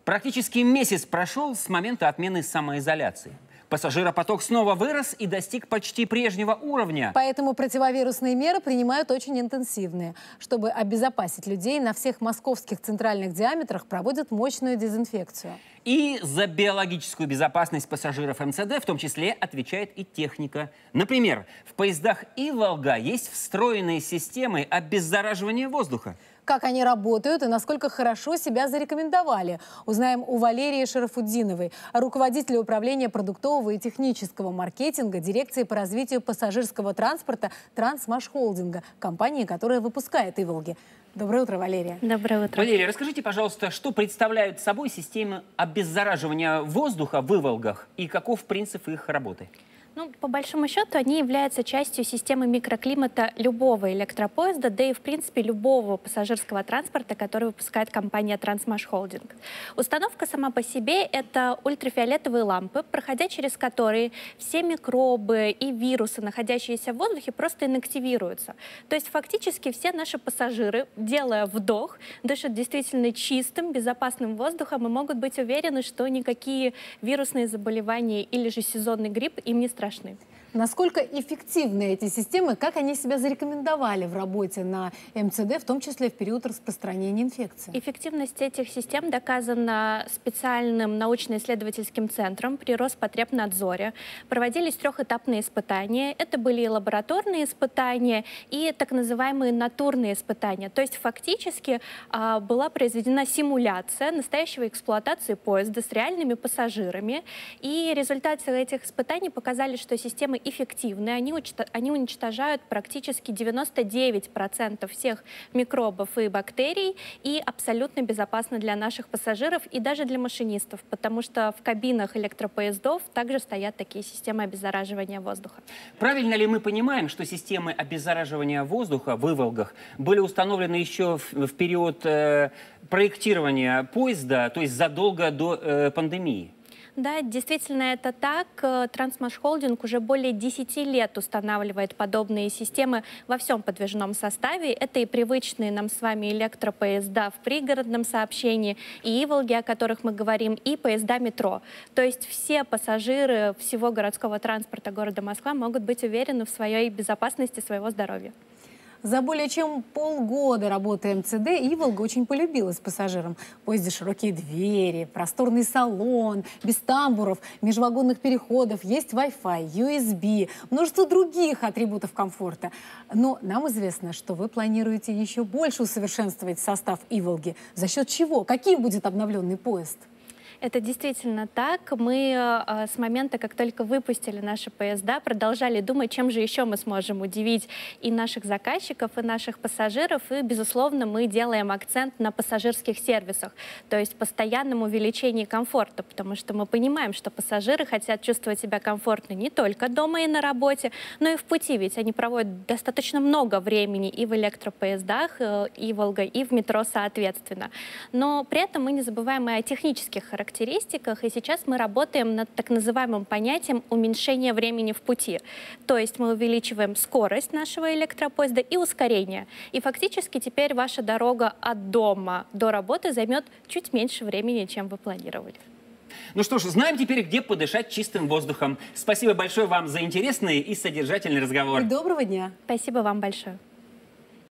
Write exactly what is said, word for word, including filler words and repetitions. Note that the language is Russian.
Практически месяц прошел с момента отмены самоизоляции. Пассажиропоток снова вырос и достиг почти прежнего уровня. Поэтому противовирусные меры принимают очень интенсивные. Чтобы обезопасить людей, на всех московских центральных диаметрах проводят мощную дезинфекцию. И за биологическую безопасность пассажиров эм цэ дэ в том числе отвечает и техника. Например, в поездах Иволга есть встроенные системы обеззараживания воздуха. Как они работают и насколько хорошо себя зарекомендовали, узнаем у Валерии Шарафутдиновой, руководителя управления продуктового и технического маркетинга дирекции по развитию пассажирского транспорта Трансмашхолдинга, компании, которая выпускает Иволги. Доброе утро, Валерия. Доброе утро. Валерия, расскажите, пожалуйста, что представляют собой системы обеззараживания воздуха в Иволгах и каков принцип их работы? Ну, по большому счету, они являются частью системы микроклимата любого электропоезда, да и, в принципе, любого пассажирского транспорта, который выпускает компания Трансмашхолдинг. Установка сама по себе — это ультрафиолетовые лампы, проходя через которые все микробы и вирусы, находящиеся в воздухе, просто инактивируются. То есть, фактически, все наши пассажиры, делая вдох, дышат действительно чистым, безопасным воздухом и могут быть уверены, что никакие вирусные заболевания или же сезонный грипп им не страшны. Насколько эффективны эти системы, как они себя зарекомендовали в работе на эм цэ дэ, в том числе в период распространения инфекции? Эффективность этих систем доказана специальным научно-исследовательским центром при Роспотребнадзоре. Проводились трехэтапные испытания. Это были и лабораторные испытания, и так называемые натурные испытания. То есть фактически а, была произведена симуляция настоящего эксплуатации поезда с реальными пассажирами. И результаты этих испытаний показали, что системы эффективны, они, они уничтожают практически девяносто девять процентов всех микробов и бактерий и абсолютно безопасны для наших пассажиров и даже для машинистов, потому что в кабинах электропоездов также стоят такие системы обеззараживания воздуха. Правильно ли мы понимаем, что системы обеззараживания воздуха в Иволгах были установлены еще в, в период э, проектирования поезда, то есть задолго до э, пандемии? Да, действительно это так. Трансмашхолдинг уже более десяти лет устанавливает подобные системы во всем подвижном составе. Это и привычные нам с вами электропоезда в пригородном сообщении, и Иволги, о которых мы говорим, и поезда метро. То есть все пассажиры всего городского транспорта города Москва могут быть уверены в своей безопасности, своего здоровья. За более чем полгода работы эм цэ дэ Иволга очень полюбилась пассажирам. В поезде широкие двери, просторный салон, без тамбуров, межвагонных переходов, есть Wi-Fi, ю эс би, множество других атрибутов комфорта. Но нам известно, что вы планируете еще больше усовершенствовать состав Иволги. За счет чего? Каким будет обновленный поезд? Это действительно так. Мы э, с момента, как только выпустили наши поезда, продолжали думать, чем же еще мы сможем удивить и наших заказчиков, и наших пассажиров. И, безусловно, мы делаем акцент на пассажирских сервисах, то есть постоянном увеличении комфорта, потому что мы понимаим, что пассажиры хотят чувствовать себя комфортно не только дома и на работе, но и в пути, ведь они проводят достаточно много времени и в электропоездах, э, Иволга, и в метро соответственно. Но при этом мы не забываем и о технических характеристиках. характеристиках, и сейчас мы работаем над так называемым понятием уменьшения времени в пути. То есть мы увеличиваем скорость нашего электропоезда и ускорение. И фактически теперь ваша дорога от дома до работы займет чуть меньше времени, чем вы планировали. Ну что ж, знаем теперь, где подышать чистым воздухом. Спасибо большое вам за интересный и содержательный разговор. И доброго дня. Спасибо вам большое.